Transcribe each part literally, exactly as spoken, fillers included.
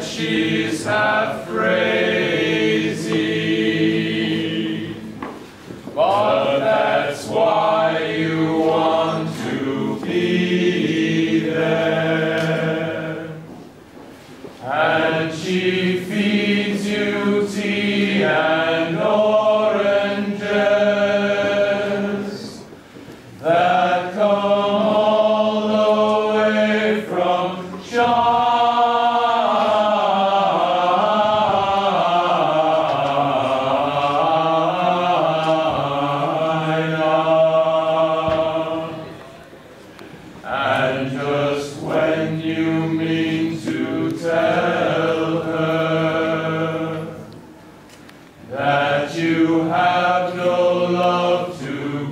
she's half crazy, but that's why you want to be there. And she feeds you tea and oranges that come all the way from China. And just when you mean to tell her that you have no love to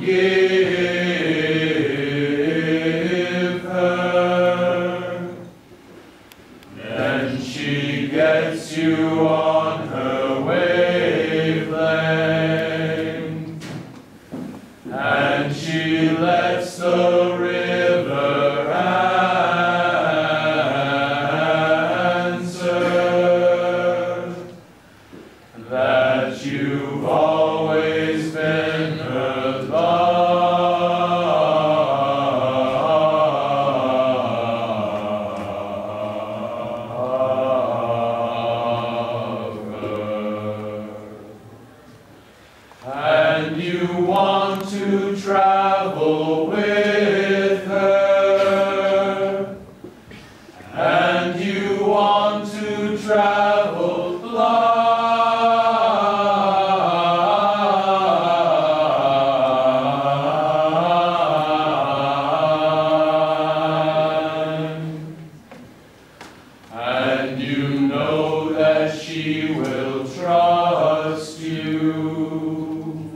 give her, then she gets you on her wavelength, and she lets the river answer that you've always been her lover. And you want to travel with her, and you want to travel blind, and you know that she will trust you,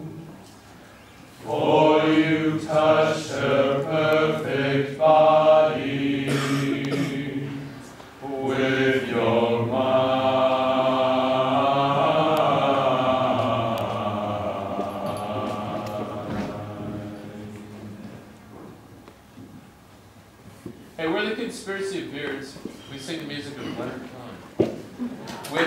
for you touched her perfect body with your mind. Hey, we're the Conspiracy of Beards. We sing the music of Leonard Cohen. With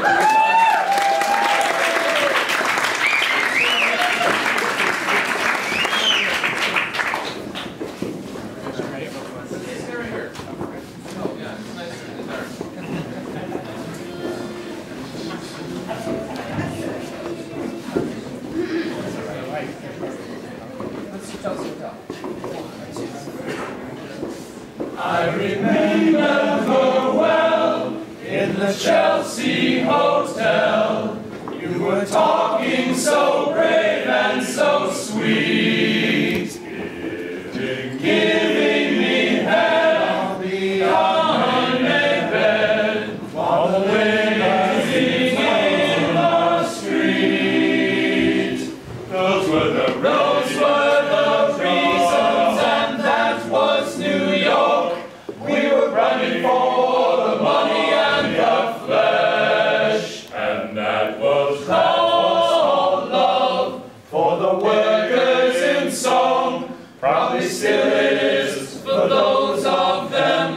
I remember her well in the Chelsea Hotel. You were talking so brave and so sweet, giving, giving me head on the unmade bed while the waiting in the street. Those were the roads, were the reasons, and that was New York. We were running for the money and the flesh, and that was called love for the workers in song. Probably still is for those of them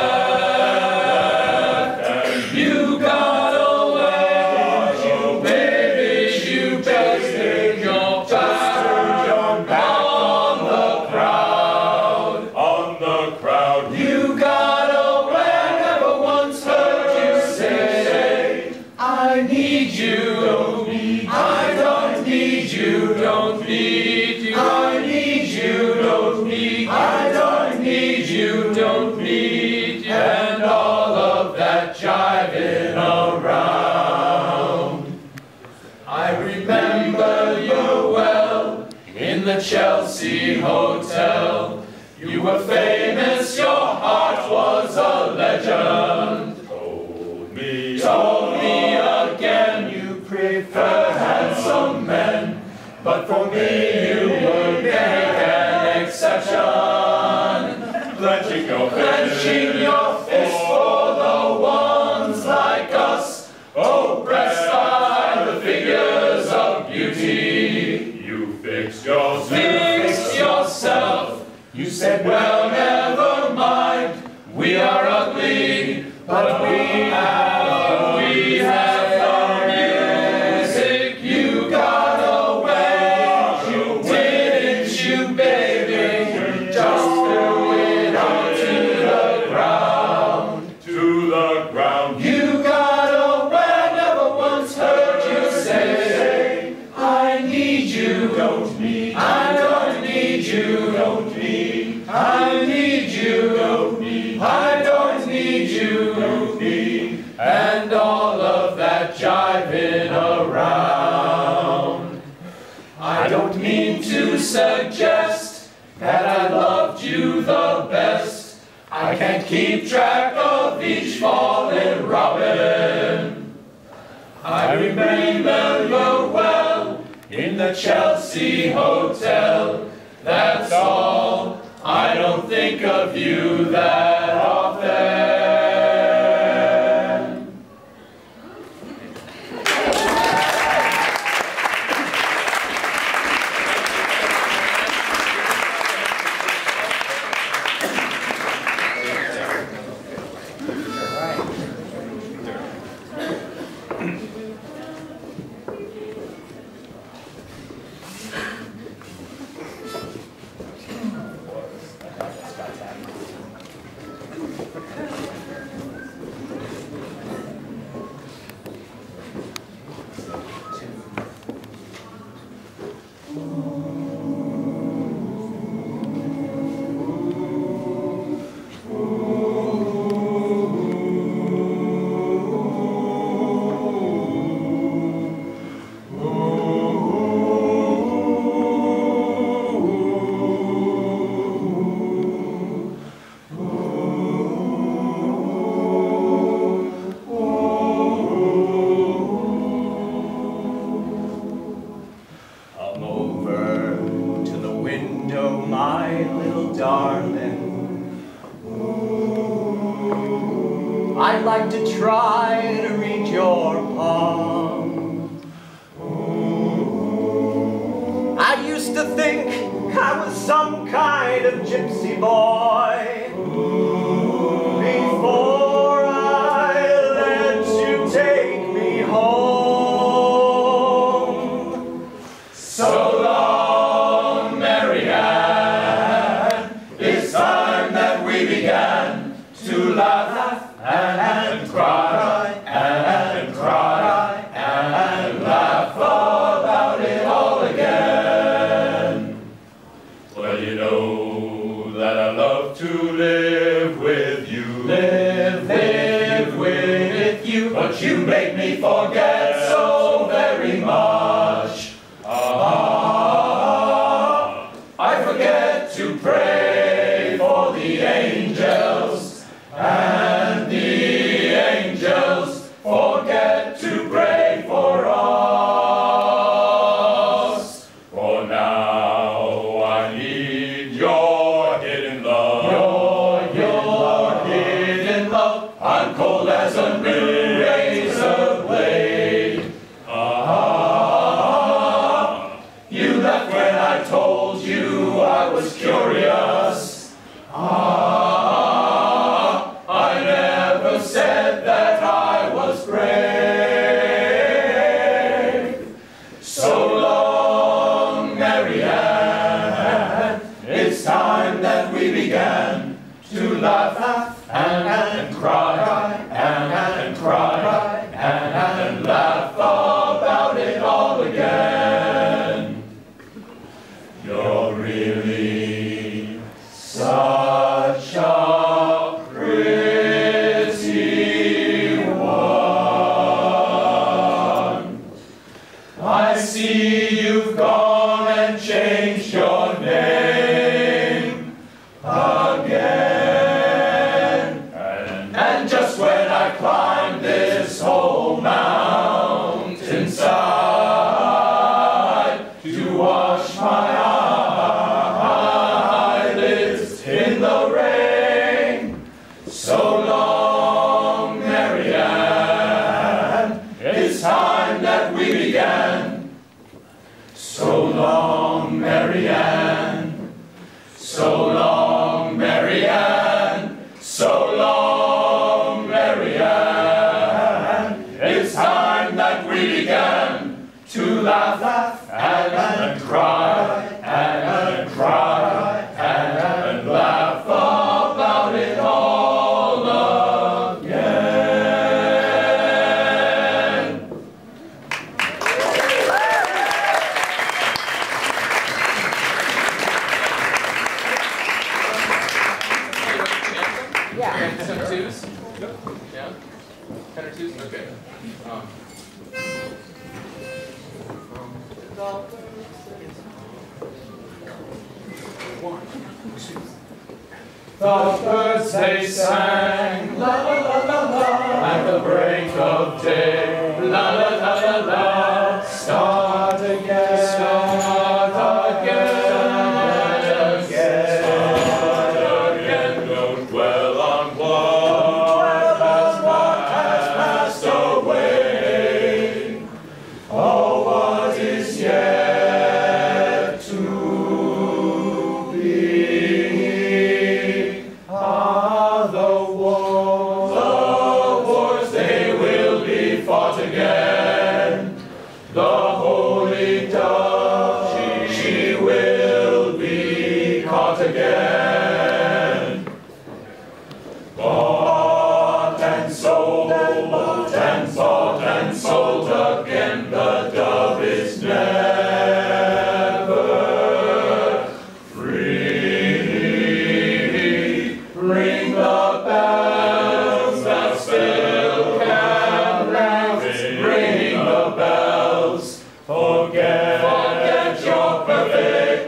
left. And you got away, you baby, you basted your back on the crowd, on the crowd. You got away, I never once heard you say, I need you, I don't need you, don't need you, I need you, don't need, I don't need you, don't need you, and all of that jiving around. I remember you well in the Chelsea Hotel. You were famous, your heart was a legend. Told me, told me again you prefer handsome men, but for me you would make an exception. Clenching your fist, clenching your fist for the ones like us, oppressed by the figures of beauty. You fixed yourself, fixed yourself. You said, well, never mind, we are ugly, but we have and all of that jiving around. I don't mean to suggest that I loved you the best. I can't keep track of each fallen robin. I remember you well in the Chelsea Hotel. That's all. I don't think of you that often. I'd like to try to read your palm. I used to think I was some kind of gypsy boy before I let you take me home. So long, Marianne, it's time that we began to laugh and cry, and cry, and laugh about it all again. Well, you know that I love to live with you, live, live with you, but you make me forget so very much. Ah, I forget to pray for the angels, and the angels forget to pray for us. For now I need your hidden love. Your, your hidden love. I'm cold as a new razor blade. Ah. twos? Okay. Um, The birds they sang, la la la la la, at the break of day, la la la la la, start again, start again, again, start again, don't dwell on what has passed away, oh what is yet to be. Ah, the wars, the wars, they will be fought again. The holy dove, she, she will be caught again. Bought and sold, and bought and sold again, the dove is never free. Ring the bells that still can ring. Ring the bells. Forget, forget your perfect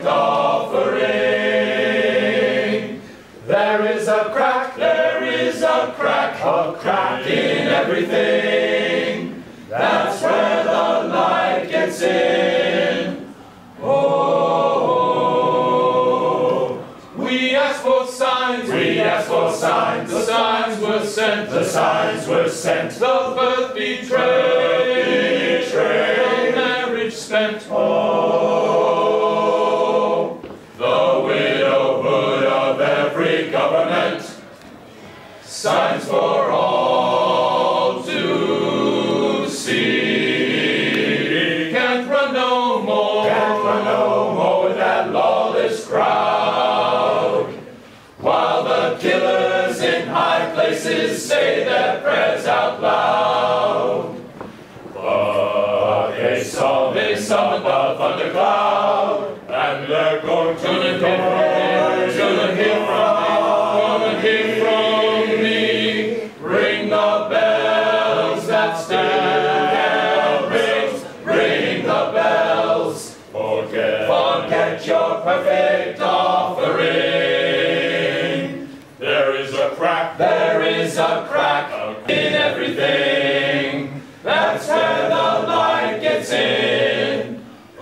offering. There is a crack, there is a crack, a crack in everything. That's where the light gets in. Oh, we asked for signs, we asked for signs. The signs were sent, the signs were sent. The birth betrayed, betrayed. The marriage spent. Oh, the widowhood of every government. Signs for all to see. Can't run no more, can't run no more with that lawless crowd. While the killers in high places say their prayers out loud. But they saw, they saw the thundercloud, and they're going to hear from me, gonna hear from me, gonna hear from me. Ring the bells that still can ring, ring the bells. Forget, forget your perfect offering. There is a crack, there is a crack in everything. That's where the light gets in.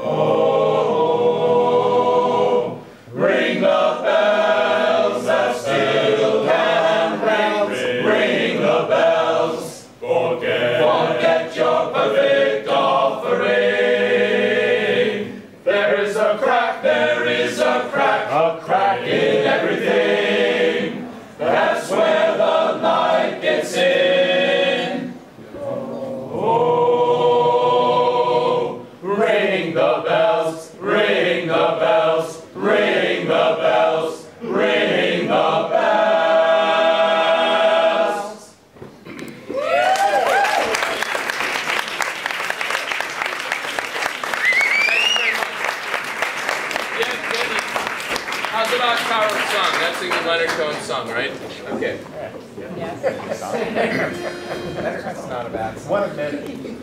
Oh, ring the bells that still can ring. Ring the bells. Forget, forget your perfect offering. There is a crack, there is a crack, a crack in everything. That's where the light gets in. Oh, ring the bells, ring the bells, ring the bells, ring the bells. How's about Tower of Song? That's a Leonard Cohen song, right? Okay. That's not a bad song. One of many.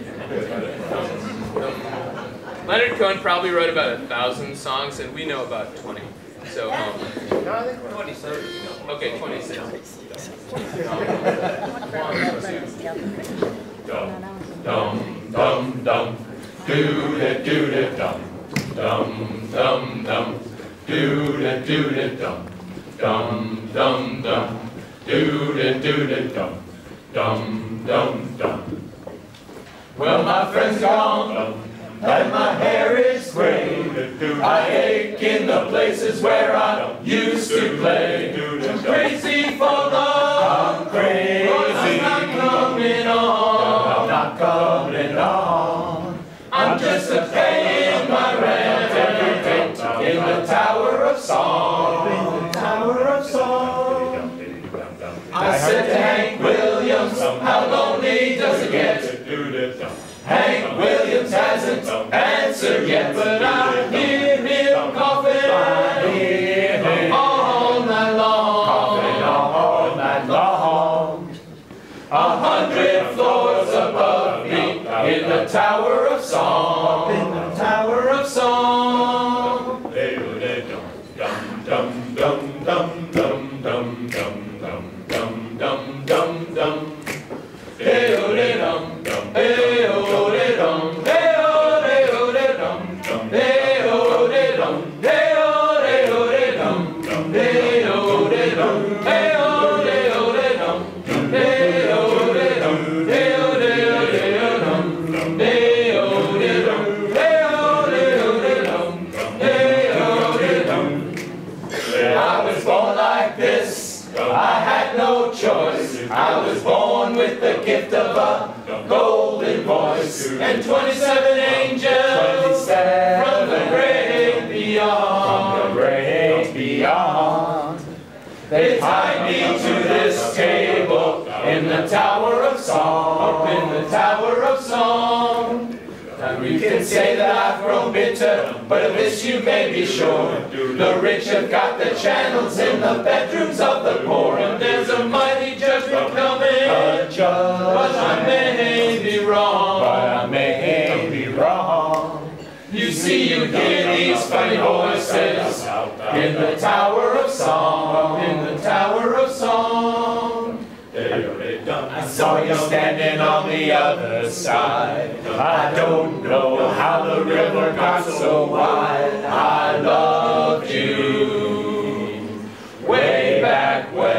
Leonard Cohen probably wrote about a thousand songs, and we know about twenty. So, um, No, I think twenty-six. okay, twenty-six. Dum, dum, dum, dum, doo-da, doo-da, dum, dum, dum, dum, doo-da, doo-da, dum, dum, dum, dum, doo-da, doo-da, dum, dum, dum, dum. Well, my friend's gone, and my hair is gray. I ache in the places where I used to play. I'm crazy for love, I'm crazy. I'm not coming on, I'm not coming on. I'm just a paying my rent in the Tower of Song. In the Tower of Song. I said to Hank Williams, how lonely does it get? Hank Williams hasn't answered yet, but I hear him coughing, I hear him all night long, coughing all night long. A hundred floors the Tower of Song. Up in the Tower of Song. Dum dum dum dum dum dum dum dum dum dum dum dum. Hey oh de dum dum. Hey oh de dum. Hey oh de oh de dum dum. Hey oh de dum. Hey oh de oh de dum dum. Hey oh de dum. Hey oh de oh de dum dum. Hey oh de dum. Hey oh de oh de oh dum dum. Hey oh de dum. Hey oh de oh de dum dum. Hey oh de dum. I was born like this, I had no choice. I was born with the gift of a golden voice, and twenty-seven angels from the great beyond. From the great beyond. They tied me to this table in the Tower of Song, up in the Tower of Song. And you can say that I've grown bitter, but of this you may be sure. The rich have got the channels in the bedrooms of the poor, and there's a mighty judgment coming. A judgment. But I may be wrong. But I may be wrong. You see, you hear these funny voices in the Tower of Song, in the Tower of Song. I saw you standing on the other side. I don't know how the river got so wide. I loved you way back when.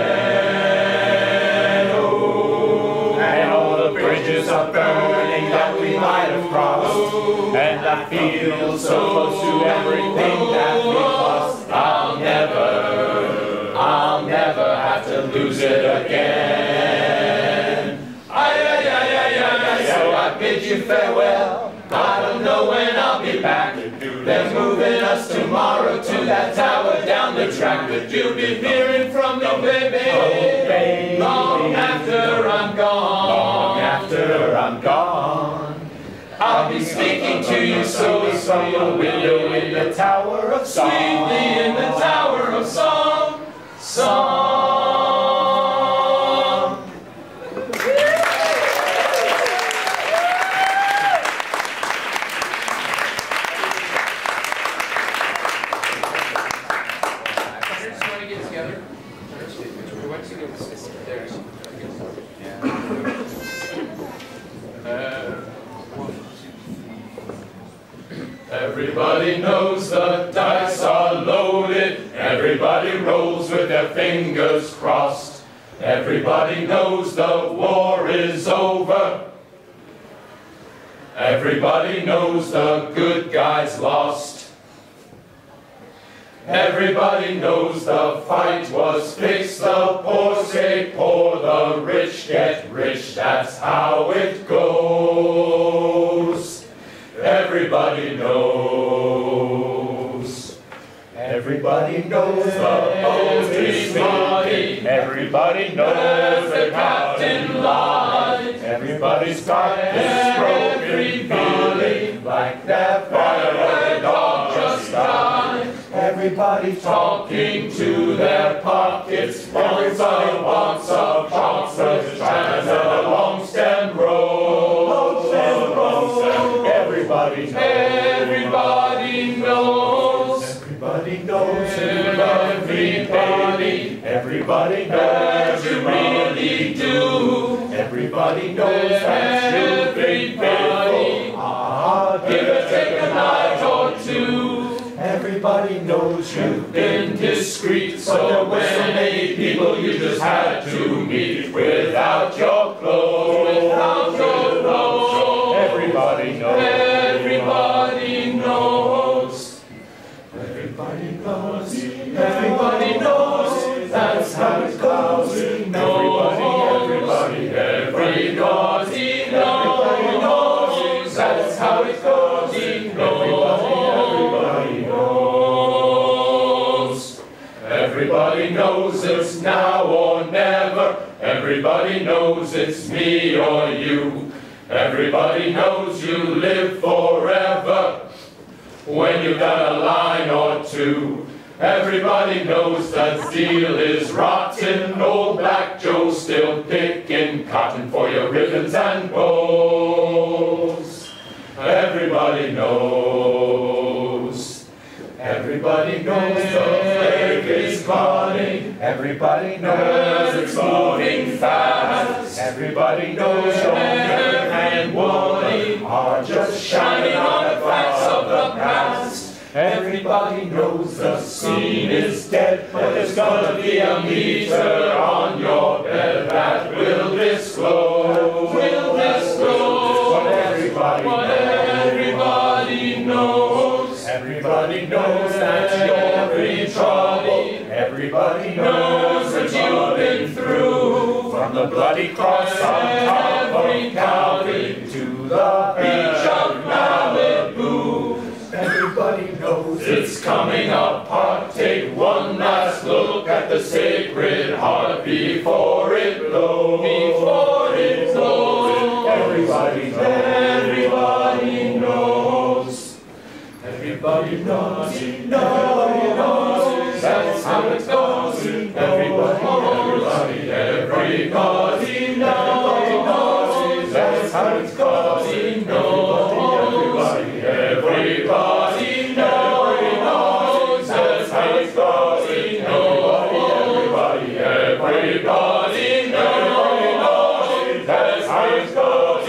Oh, and all the bridges are burning that we might have crossed. And I feel so close to everything that we lost. I'll never, I'll never have to lose it again. Ay, ay, ay, ay, ay, ay, so I bid you farewell. I don't know when I'll be back. They're moving us tomorrow to that tower down the track. But you'll be hearing from me, baby, Oh, baby. long after I'm gone. Long after I'm gone. I'll be speaking to you slowly from a window in the Tower of Song. Sweetly in the Tower of Song. Song. Everybody knows the dice are loaded. Everybody rolls with their fingers crossed. Everybody knows the war is over. Everybody knows the good guys lost. Everybody knows the fight was fixed. The poor stay poor, the rich get rich. That's how it goes. Everybody knows. Everybody knows the boat is Everybody, Everybody knows the captain lied. Everybody's got this broken feeling like that fire dog just died. Everybody talking to their pockets. Everybody wants a chocolate chance and a long stem roll. Long stem roll. Everybody knows. Everybody knows. Everybody knows. Everybody. Everybody knows That you really do. Everybody knows that you've been faithful. Ah, Give or take a night or two. Everybody knows You've been discreet, so many people you just had to meet without your clothes. Without your clothes. Everybody knows. Everybody knows. Everybody knows. Everybody knows. That's how it goes. Everybody, everybody, everybody knows. Everybody knows. That's how it goes. Everybody knows. Everybody knows it's now or never. Everybody knows it's me or you. Everybody knows you live forever when you've got a line or two. Everybody knows that zeal is rotten. Old Black Joe's still picking cotton for your ribbons and bows. Everybody knows it's moving fast. Everybody knows your nerve and warning are just shining on the facts of the past. Everybody knows the scene is dead, but there's gonna be a meter on your bed that will disclose, will disclose what everybody, what everybody knows. Everybody knows that you're in trouble. Everybody knows what you've been through. From the bloody cross on top of Calvary to the beach of Malibu. Everybody knows it's coming apart. Take one last look at the Sacred Heart before it blows. Before it blows. Everybody knows. Everybody knows. Everybody knows. Everybody knows. That's how it goes. Everybody, everybody, everybody knows. That's how it goes. Everybody knows. Everybody knows, that's how it goes. Everybody, everybody knows, that's how it goes.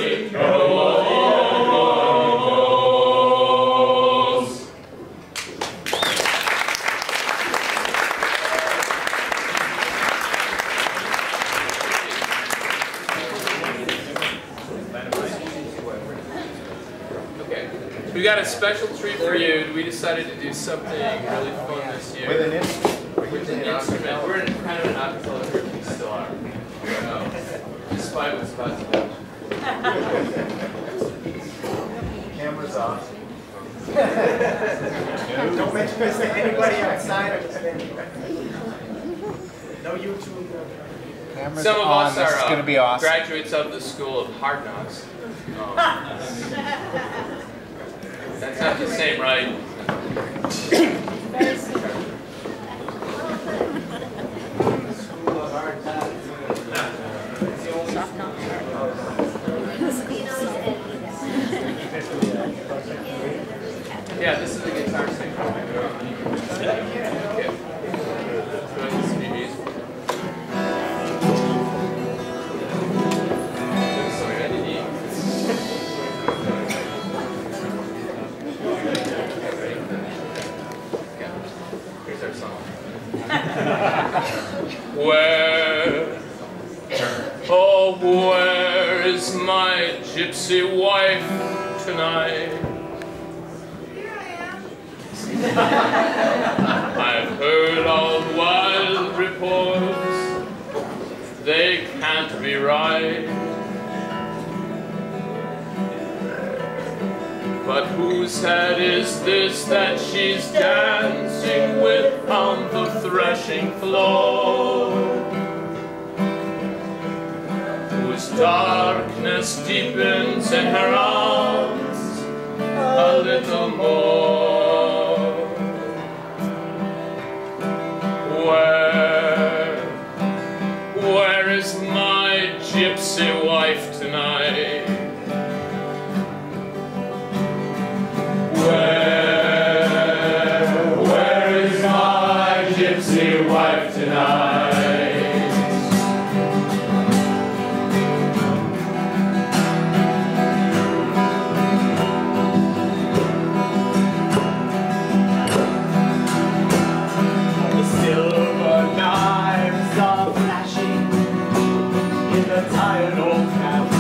We got a special treat for you. We decided to do something really fun this year. With an instrument? With an instrument. We're in kind of an acapella group. We still are. Um, despite what's about to happen. Camera's off. Don't mention this to anybody outside of this venue. No YouTube. Cameras Some of on. us This are is uh, gonna be awesome. graduates of the School of Hard Knocks. Um, that's not the same, right? School of Hard Times. Yeah, this is the guitar section. Okay. This is easy. Here's our song. Where, oh, where is my gypsy wife tonight? I've heard all wild reports, they can't be right. But whose head is this that she's dancing with on the threshing floor? Whose darkness deepens in her arms a little more? Where, where is my gypsy wife tonight? Where, where is my gypsy wife tonight? The silver knives are flashing in the tired old cab.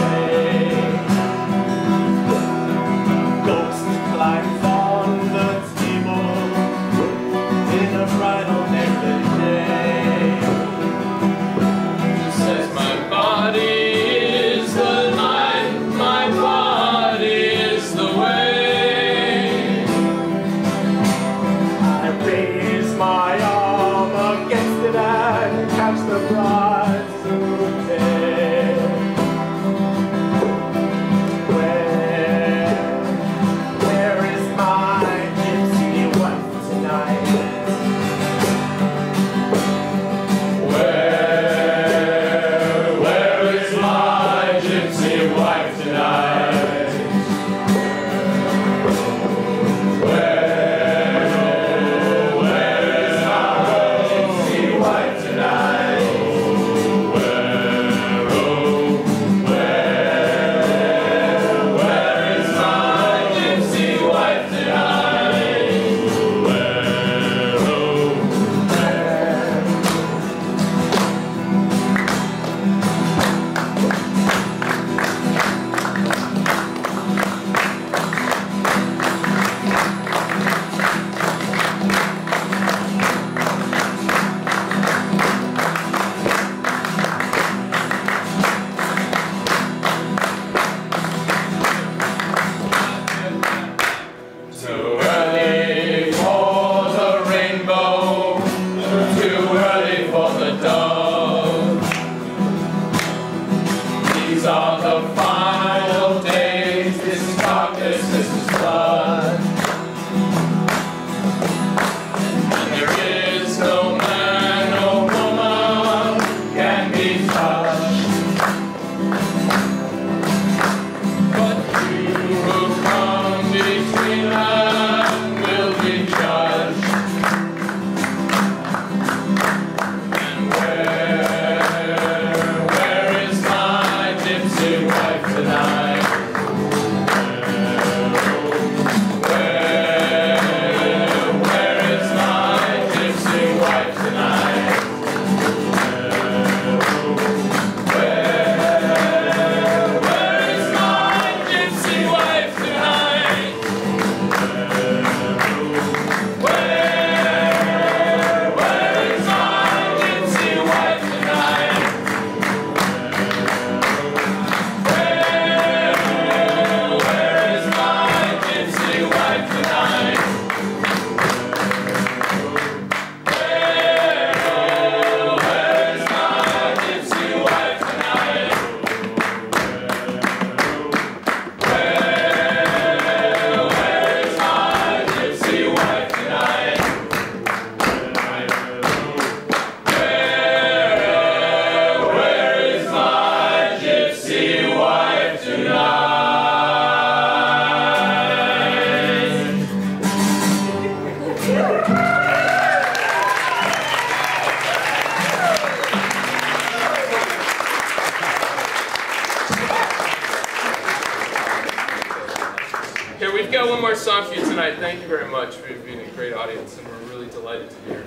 Here, we've got one more song for you tonight. Thank you very much for being a great audience, and we're really delighted to be here.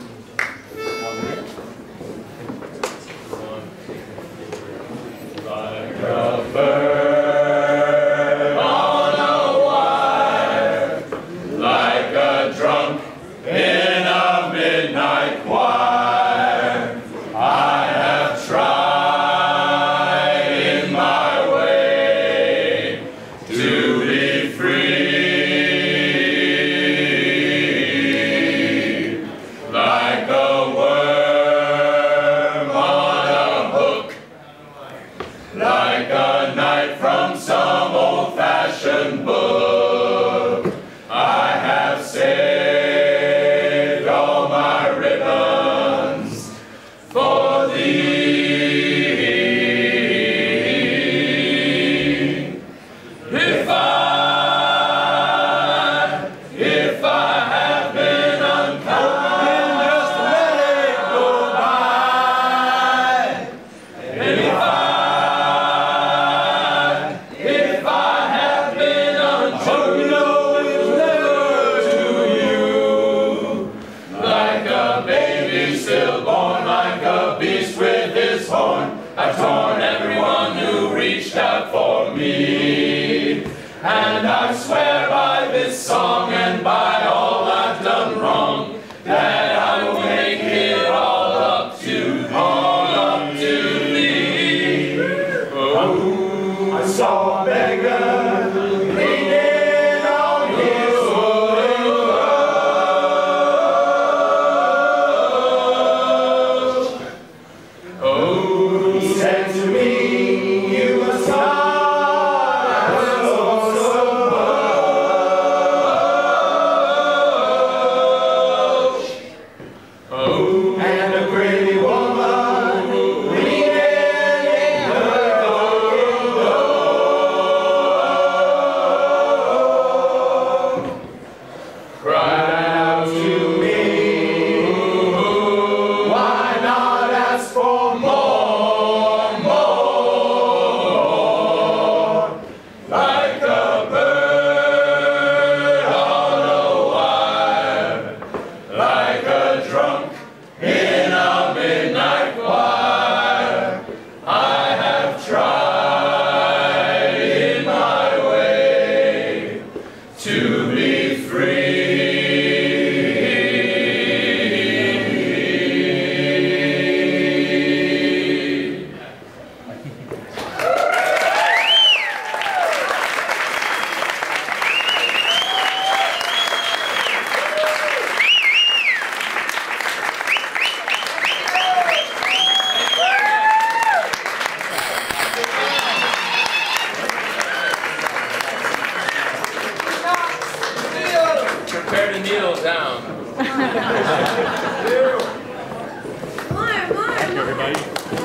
Like a bird on a wire, like a drunk in a midnight choir, I have tried in my way to be free, like a worm on a hook, like a knight from some old-fashioned book. I have saved all my ribbons for thee. If I, if I have been unkind, just let it go by. And if I, if I have been untrue, no, it's never to you. Like a baby stillborn, like a beast with his horn, I've torn everyone who reached out for me. And I swear by this song and by all I've done wrong, that I will make it all up to, all up to thee. Oh, I saw a beggar leaning on his wooden cross. Oh, he said to me, you must not so, so much. Oh, and a pretty woman leaning in her door cried out to me, why not ask for more, more? Like a bird on a wire, like a drunk in a midnight choir, I have tried in my way to be free. Prepare to kneel down. More, more, Everybody.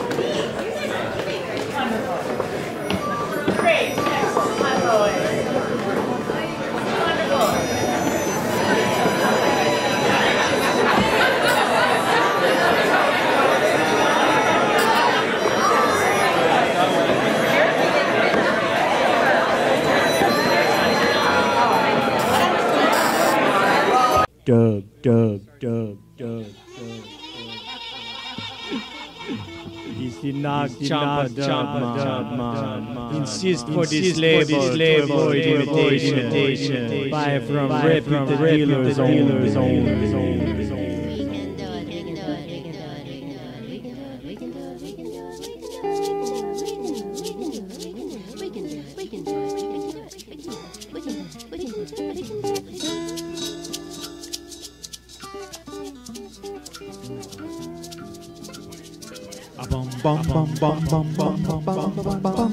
Great, excellent, my boy. Wonderful. Dub, dub, dub, dub, dub. Easy knock, chompa, chompa, insist for this label to avoid imitation. Buy from reputed dealers only. Bum bum bum bum bum bum bum bum bum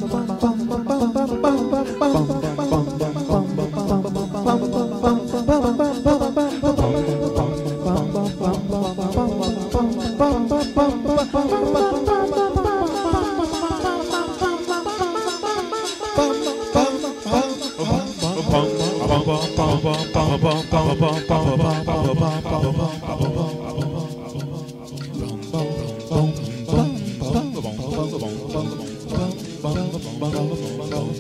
bum